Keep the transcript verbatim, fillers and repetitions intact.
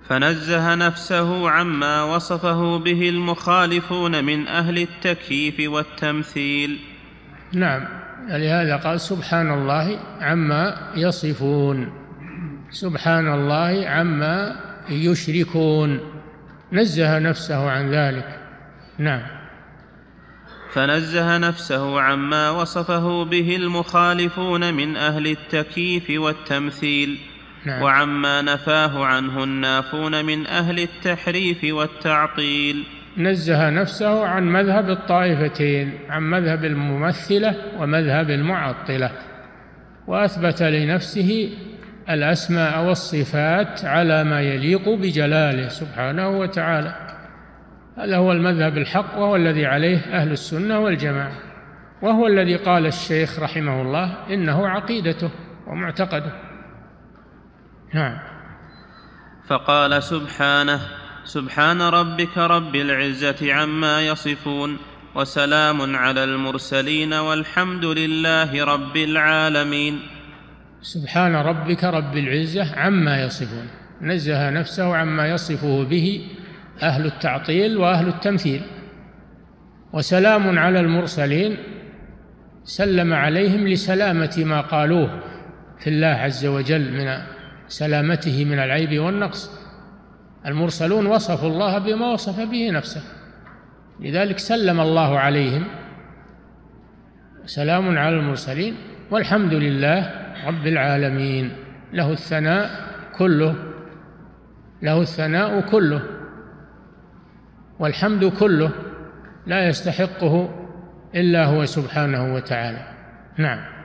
فنزه نفسه عما وصفه به المخالفون من أهل التكييف والتمثيل. نعم، لهذا قال سبحان الله عما يصفون، سبحان الله عما يشركون، نزه نفسه عن ذلك. نعم. فنزه نفسه عما وصفه به المخالفون من أهل التكييف والتمثيل. نعم. وعما نفاه عنه النافون من أهل التحريف والتعطيل. نزه نفسه عن مذهب الطائفتين، عن مذهب الممثلة ومذهب المعطلة، وأثبت لنفسه الأسماء والصفات على ما يليق بجلاله سبحانه وتعالى. هذا هو المذهب الحق، وهو الذي عليه أهل السنة والجماعة، وهو الذي قال الشيخ رحمه الله إنه عقيدته ومعتقده. نعم. فقال سبحانه: سبحان ربك رب العزة عما يصفون، وسلام على المرسلين، والحمد لله رب العالمين. سبحان ربك رب العزة عما يصفون، نزه نفسه عما يصفه به أهل التعطيل وأهل التمثيل. وسلام على المرسلين، سلم عليهم لسلامة ما قالوه في الله عز وجل من سلامته من العيب والنقص. المرسلون وصفوا الله بما وصف به نفسه، لذلك سلم الله عليهم. سلام على المرسلين والحمد لله رب العالمين، له الثناء كله، له الثناء كله والحمد كله، لا يستحقه إلا هو سبحانه وتعالى. نعم.